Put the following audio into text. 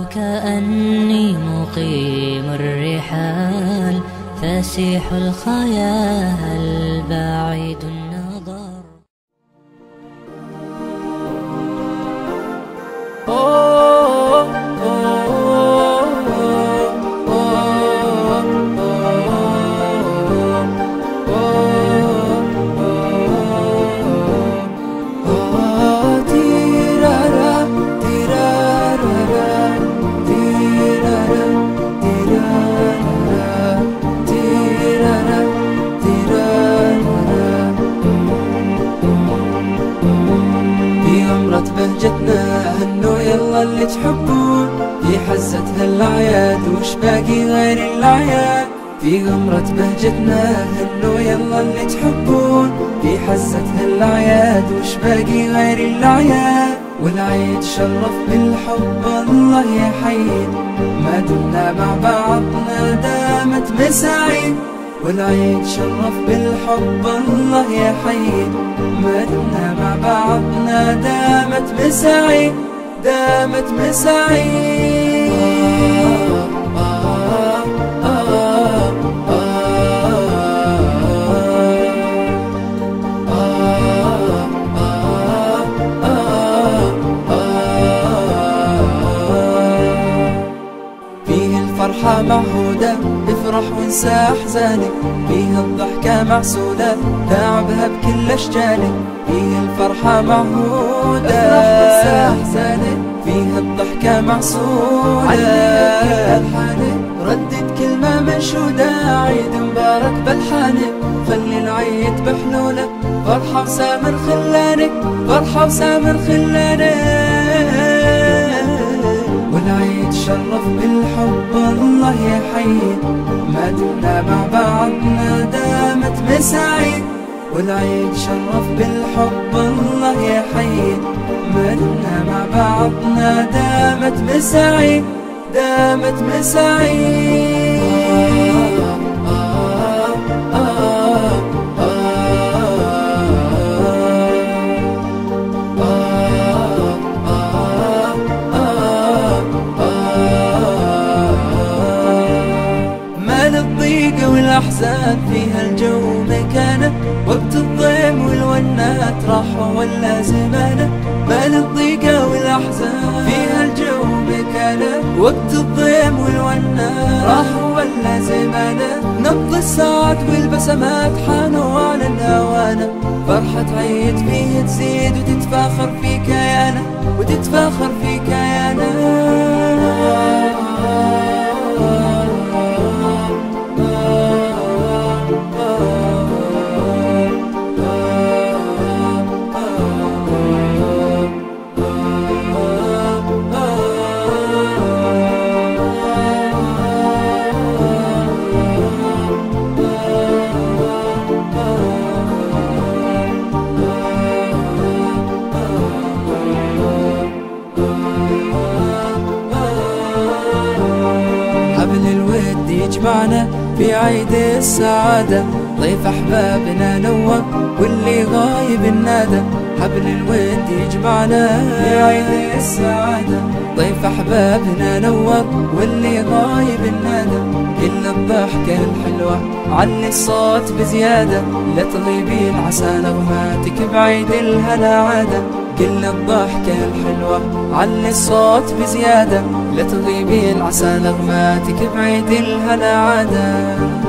كأني مقيم الرحال، فسيح الخيال بعيد النظر. بهجتنا هنو يلا اللي تحبون، في حزتها الأعياد وش باقي غير الأعياد. في غمرة بهجتنا هنو يلا اللي تحبون، في حزتها الأعياد وش باقي غير الأعياد. والعيد شرف بالحب الله يحيي، ما دمنا مع بعضنا دامت مساعيد. والعيد شرف بالحب الله يحيي، ما دمنا مع بعضنا دامت مساعيد، دامت مساعيد. فيه الفرحة معهودة، افرح وانسى احزانك. فيه الضحكة معسولة، داعبها بكل اشجانك. فيه الفرحة معهودة، افرح وانسى احزانك. فيه الضحكة معسولة، عليها بألحانك. ردد كلمة منشودة، عيد مبارك بألحانك. خلي العيد بحلولك، فرحة وسامر خلانك، فرحة وسامر خلانك. والعيد شرف بالحب الله يحيي، ما دمنا مع بعضنا دامت مساعيد. والعيد شرف بالحب الله يحيي، ما دمنا مع بعضنا دامت مساعيد، دامت مساعيد. والأحزان فيها الجو مكانه، وقت الضيم والونات راحوا ولا زمانه. ما للضيقة والأحزان فيها الجو مكانه، وقت الضيم والونات راحوا ولا زمانه. نبض الساعات والبسمات حانوا على الهوانة، فرحة عيد فيه تزيد وتتفاخر في كيانه، وتتفاخر في كيانه. حبل الود يجمعنا في عيد السعادة، ضيف أحبابنا نور واللي غايب النادى. حبل الود يجمعنا في عيد السعادة، ضيف أحبابنا نور واللي غايب النادى. كل الضحكة الحلوة علي الصوت بزيادة، لا تغيبين عسى نغماتك بعيد الهنا عادة. كل الضحكة الحلوة علي الصوت بزيادة، لا تغيبين عسى نغماتك بعيد الهنا عادة.